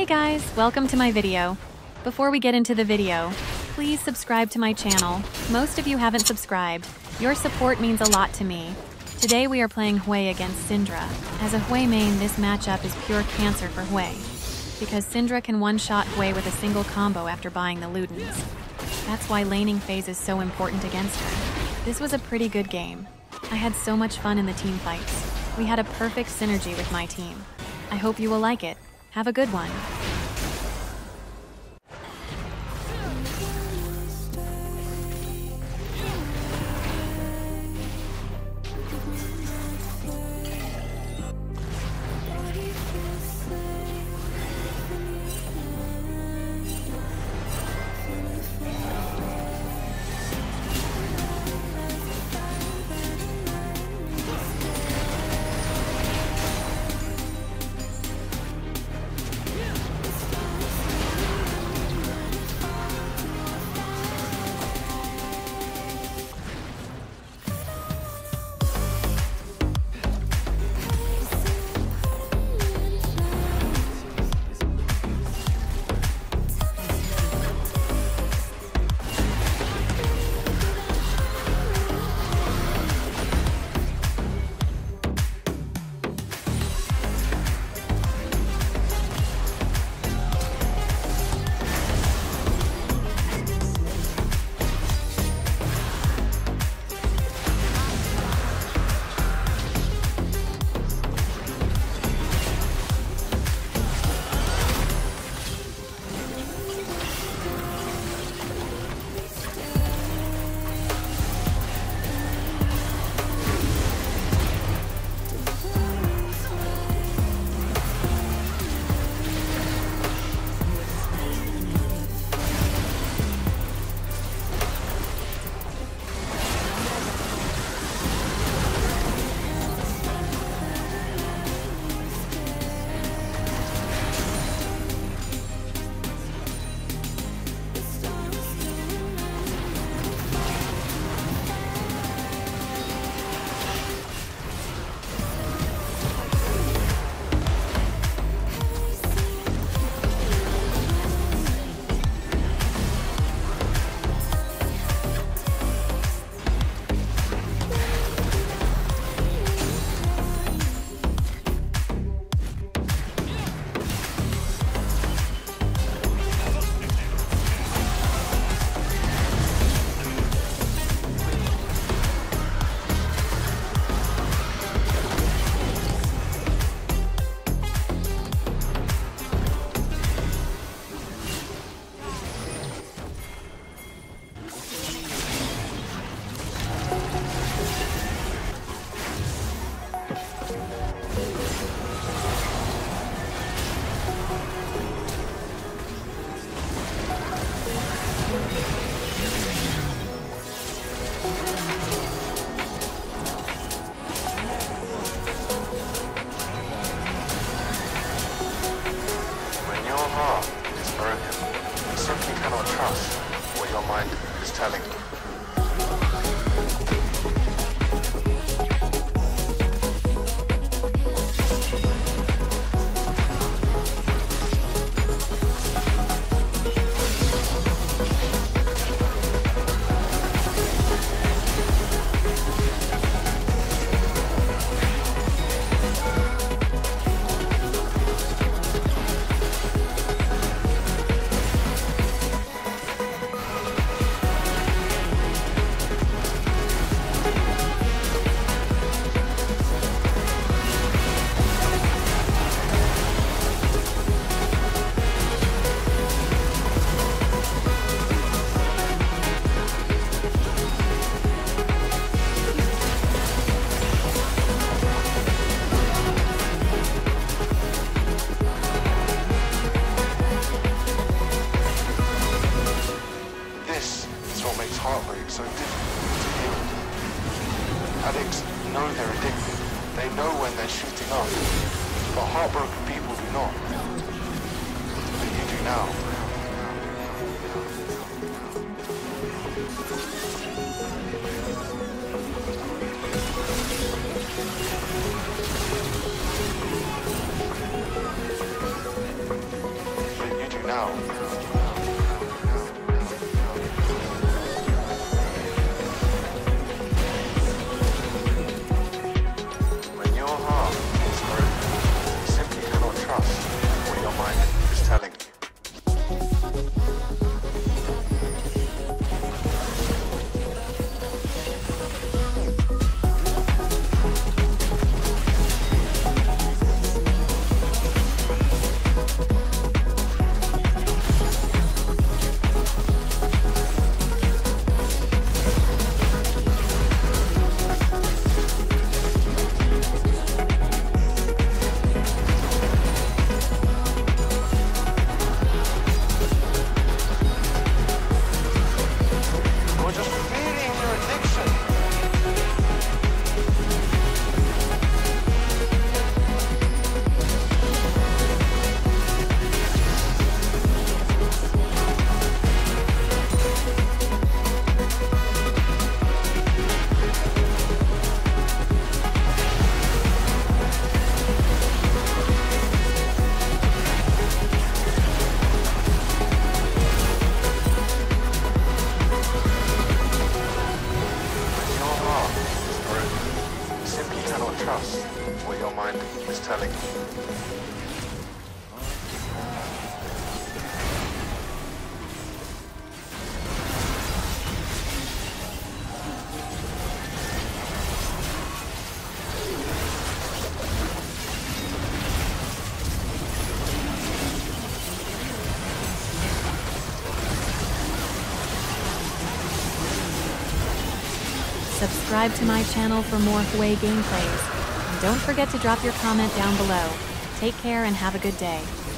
guys, welcome to my video. Before we get into the video, please subscribe to my channel. Most of you haven't subscribed. Your support means a lot to me. Today we are playing Hwei against Syndra. As a Hwei main, this matchup is pure cancer for Hwei, because Syndra can one-shot Hwei with a single combo after buying the Ludens. That's why laning phase is so important against her. This was a pretty good game. I had so much fun in the team fights. We had a perfect synergy with my team. I hope you will like it. Have a good one. What your mind is telling you. Heartbreak so difficult to heal. Addicts know they're addicted. They know when they're shooting up. But heartbroken people do not. But you do now. now. When your heart is broken, you simply cannot trust what your mind is telling you. You're just feeding your addiction. When your heart is broken, you simply cannot trust what your mind is telling you. Subscribe to my channel for more Hwei gameplays. And don't forget to drop your comment down below. Take care and have a good day.